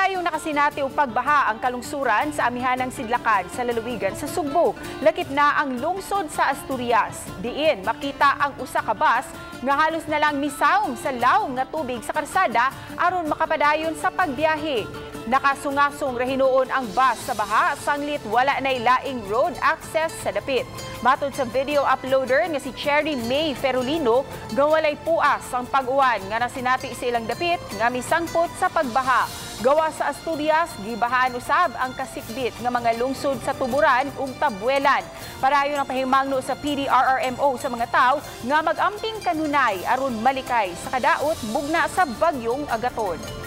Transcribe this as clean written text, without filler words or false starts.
Padayong nakasinati o pagbaha ang kalungsuran sa amihanang Sidlakan sa lalawigan sa Sugbo. Lakip na ang lungsod sa Asturias. Diin makita ang usa ka bus nga halos na lang misawm sa lawom nga tubig sa karsada aron makapadayon sa pagbiyahe. Nakasungasong rahinoon ang bus sa baha, sanglit wala nay laing road access sa dapit. Matod sa video uploader nga si Cherry May Ferulino, gawalay puas ang pag-uwan nga nasinati sa ilang dapit nga misangpot sa pagbaha. Gawa sa Asturias, gibahaan usab ang kasikbit nga mga lungsod sa Tuburan ug Tabuelan. Parayon ang pahimangno sa PDRRMO sa mga tawo nga mag-amping kanunay aron malikay sa kadaot bugna sa bagyong Agaton.